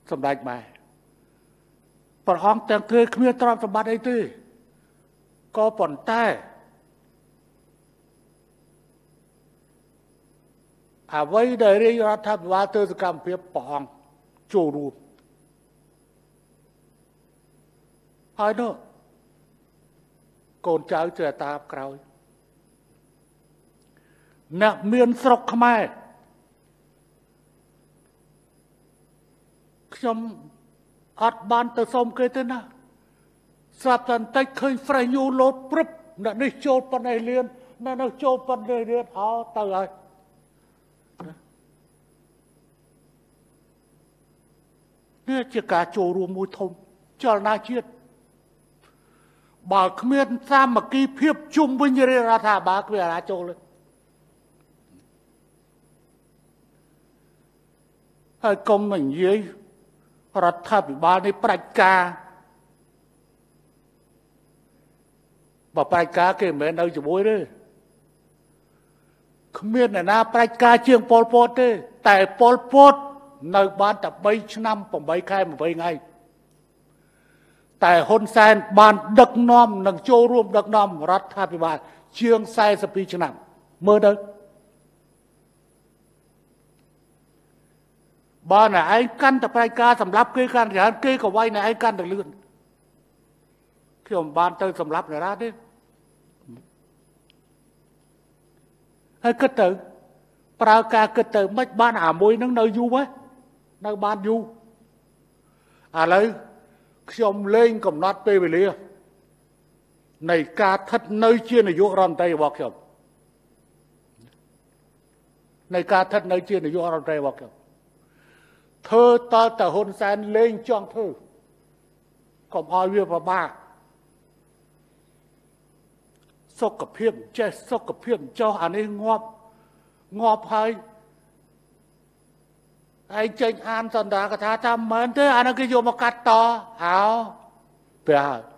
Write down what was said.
សម្ដេចម៉ែព្រះអង្គទាំងធ្វើគ្មានទ្រព្យសម្បត្តិអីទេក៏ប៉ុន្តែអ្វីដែលរាជរដ្ឋាភិបាលធ្វើសកម្មភាពព្រះអង្គចូលរួមហើយនោះកូនចៅចេះតាមក្រោយអ្នកមានស្រុកខ្មែរខ្ញុំអត់បានទៅសុំគេទេណាស្រាប់តែបន្តិចឃើញ fresh new load ព្រឹបអ្នកនេះចូលប៉ុណ្ណេះលៀនអ្នកនោះចូលប៉ុណ្ណេះលៀនអោទៅហើយនេះជាការចូលរួមមួយធំចលនាជាតិបើគ្មានសាមគ្គីភាពជុំវិញរាជរដ្ឋាភិបាលគ្មានអាណាចូលទេហើយកុំនិយាយរដ្ឋាភិបាលនេះផ្ដាច់ការបើផ្ដាច់ការគេមិនមែននៅជាមួយទេគ្មានអ្នកណាផ្ដាច់ការជាងប៉ុលពតទេតែប៉ុលពតនៅបានតែ3ឆ្នាំ8ខែ8ថ្ងៃតែហ៊ុនសែនបានដឹកនាំនិងចូលរួមដឹកនាំរដ្ឋាភិបាលជាង42ឆ្នាំមើលទៅបើណែឯងកាន់តែផ្ដាច់ការសម្រាប់គេកាន់ច្រើនគេក៏វាយណែឯងកាន់តែលឿនខ្ញុំបានទៅសម្រាប់អ្នកណាទេហើយគិតទៅប្រើការគិតទៅមិនបានអាមួយនឹងនៅយូរហ៎នៅបានយូរឥឡូវខ្ញុំលេងកំណត់ពេលវេលានៃការស្ថិតនៅជានាយករដ្ឋមន្ត្រីរបស់ខ្ញុំនៃការស្ថិតនៅជានាយករដ្ឋមន្ត្រីរបស់ខ្ញុំធ្វើតើតើហ៊ុនសែនលេងចង់ធ្វើកុំឲ្យវាពិបាកសុខភាពចេះសុខភាពចុះអានេះងាប់ហើយឯងចេញអានសន្តាកថាថាមិនមែនទេអានោះគេយកមកកាត់តអោព្រះ